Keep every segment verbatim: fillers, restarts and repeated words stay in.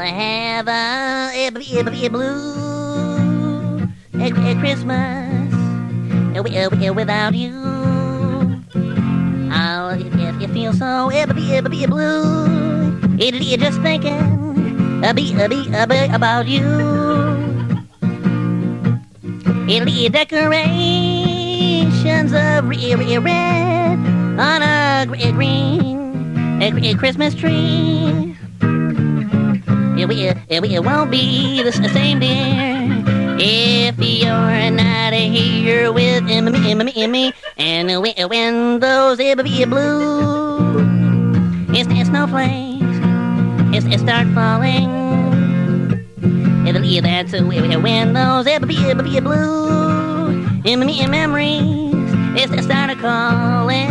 have a, a, a, a blue a, a Christmas a, a, a, without you. Oh, it, it, it feels so a, a, a, a blue. It, it just thinking a, be, a, be, a, be about you. It'll be decorations of red, red on a green, a, a Christmas tree. It, it, it won't be the same, dear, if you're not here with me, me, me, me. And when those it'll be blue, it's, it's snowflakes, it's, it start falling. It'll be that so when those it'll be, it'll be blue, in me memories, it's, it started calling.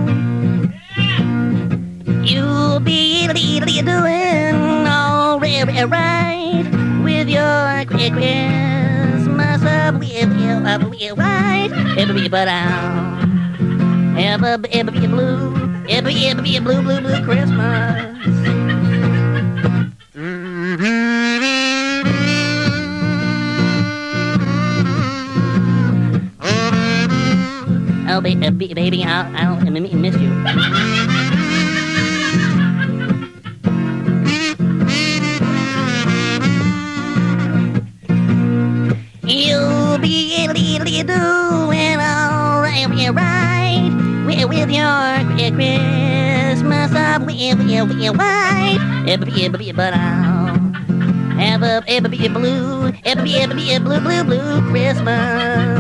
You'll be doing all right with your Christmas up with you, right? It'll be, but I'll have a, it'll be a blue, it'll be, it'll be a blue, blue, blue Christmas. Oh, baby, baby, I'll, I'll miss you. You'll be doing all right with, with your Christmas up with your white. But I'll have a, a blue, a blue, blue, blue Christmas.